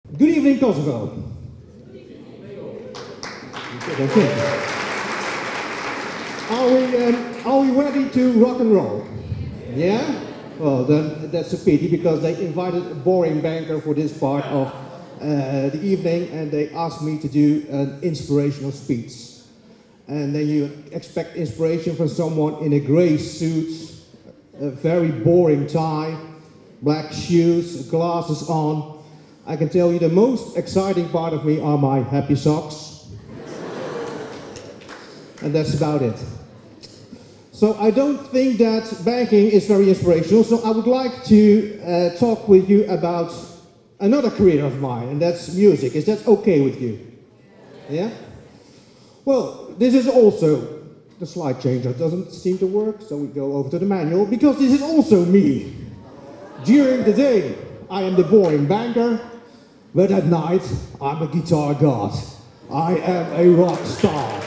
Good evening, Kosovo. Okay. Are we ready to rock and roll? Yeah? Well, then that's a pity because they invited a boring banker for this part of the evening and they asked me to do an inspirational speech. And then you expect inspiration from someone in a grey suit, a very boring tie, black shoes, glasses on. I can tell you the most exciting part of me are my happy socks. And that's about it. So I don't think that banking is very inspirational, so I would like to talk with you about another career of mine, and that's music. Is that okay with you? Yeah? Well, this is also, the slide changer doesn't seem to work, so we go over to the manual, because this is also me. During the day, I am the boring banker, but at night, I'm a guitar god. I am a rock star.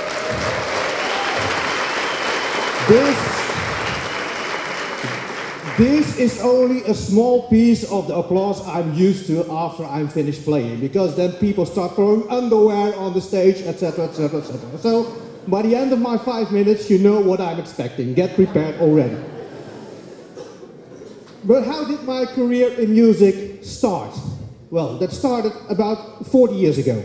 This is only a small piece of the applause I'm used to after I'm finished playing, because then people start throwing underwear on the stage, etc., etc., etc. So, by the end of my 5 minutes, you know what I'm expecting. Get prepared already. But how did my career in music start? Well, that started about 40 years ago.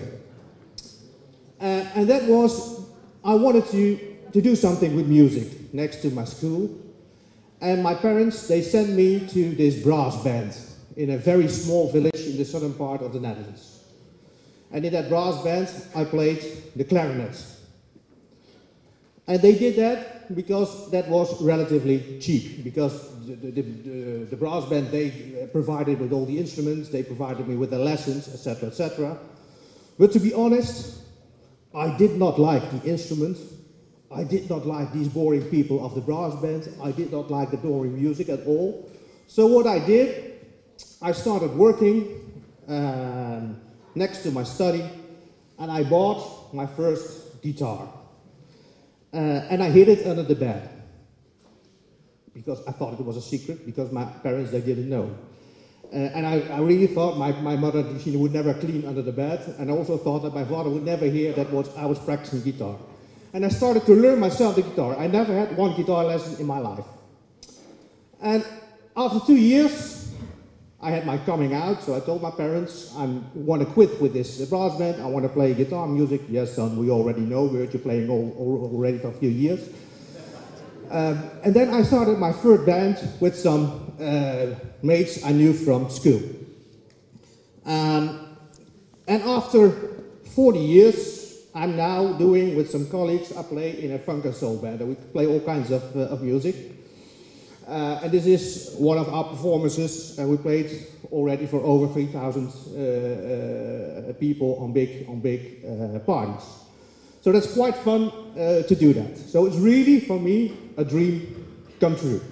And that was, I wanted to do something with music next to my school. And my parents, they sent me to this brass band in a very small village in the southern part of the Netherlands. And in that brass band, I played the clarinet. And they did that because that was relatively cheap, because the brass band, they provided with all the instruments, they provided me with the lessons, etc., etc. But to be honest, I did not like the instrument. I did not like these boring people of the brass band. I did not like the boring music at all. So what I did, I started working next to my study, and I bought my first guitar. And I hid it under the bed, because I thought it was a secret, because my parents, they didn't know. And I really thought my mother, she would never clean under the bed, and I also thought that my father would never hear that I was practicing guitar. And I started to learn myself the guitar. I never had one guitar lesson in my life. And after 2 years, I had my coming out, so I told my parents, I want to quit with this brass band, I want to play guitar music. Yes, son, we already know, we heard you playing already for a few years. And then I started my third band with some mates I knew from school. And after 40 years, I'm now doing with some colleagues, I play in a funk and soul band, and we play all kinds of music. And this is one of our performances, and we played already for over 3,000 people on big parties. So that's quite fun to do that. So it's really, for me, a dream come true.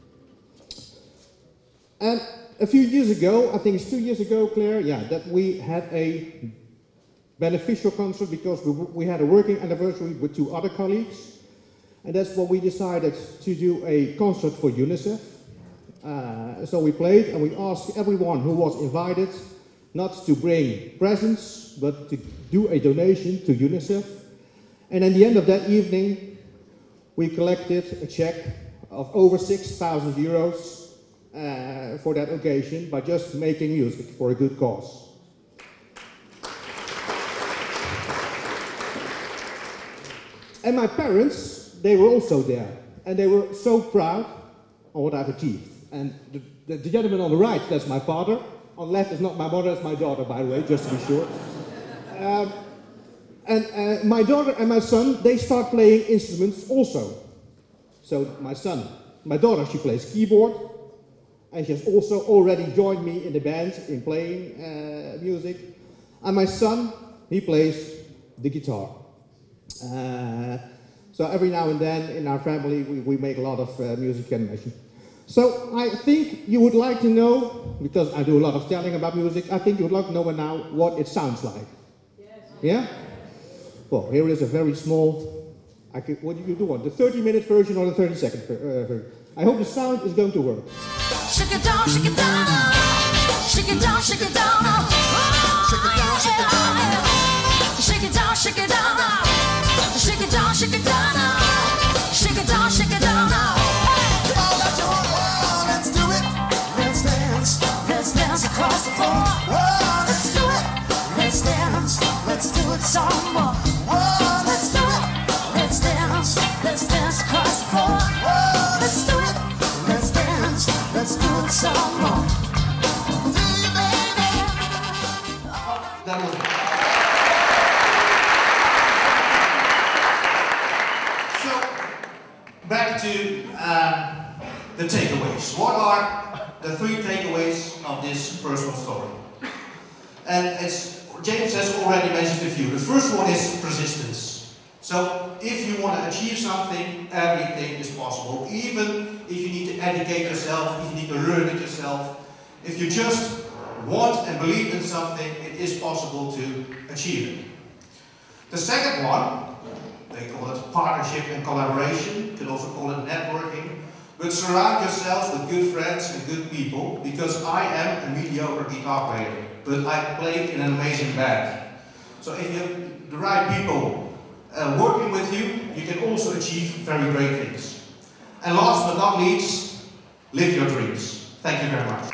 And a few years ago, I think it's 2 years ago, Claire, yeah, that we had a beneficial concert, because we had a working anniversary with 2 other colleagues, and that's what we decided to do, a concert for UNICEF. So we played, and we asked everyone who was invited not to bring presents, but to do a donation to UNICEF. And at the end of that evening, we collected a check of over 6,000 euros for that occasion by just making music for a good cause. And my parents, they were also there, and they were so proud of what I've achieved. And the gentleman on the right, that's my father. On the left is not my mother, it's my daughter, by the way, just to be sure. And my daughter and my son, they start playing instruments also. So my daughter, she plays keyboard, and she has also already joined me in the band in playing music. And my son, he plays the guitar. So every now and then in our family we make a lot of music animation. So I think you would like to know, because I do a lot of telling about music, I think you would like to know now what it sounds like. Yes. Yeah? Well, here is a very small, what do you want? The 30-minute version or the 30-second version? I hope the sound is going to work. Shake it down, shake it down. Shake it down, shake it down. Shake it down, shake it down. Shake it down, shake it down. Shake it down, shake it down. Shake it down, shake it down. All that you want, let's do it. Let's dance. Let's dance across the floor. Oh, let's do it. Let's dance. Let's do it some more. Oh, Let's do it. Let's dance. Let's dance across the floor. oh, Let's do it. Let's dance. Let's do it some more. do you, baby? That was it. So, back to the takeaways. What are the 3 takeaways of this personal story? And as James has already mentioned a few. The first one is persistence. So, if you want to achieve something, everything is possible. Even if you need to educate yourself, if you need to learn it yourself, if you just want and believe in something, it is possible to achieve it. The second one, they call it partnership and collaboration. You can also call it networking. But surround yourselves with good friends and good people, because I am a mediocre guitar player, but I play in an amazing band. So if you have the right people working with you, you can also achieve very great things. And last but not least, live your dreams. Thank you very much.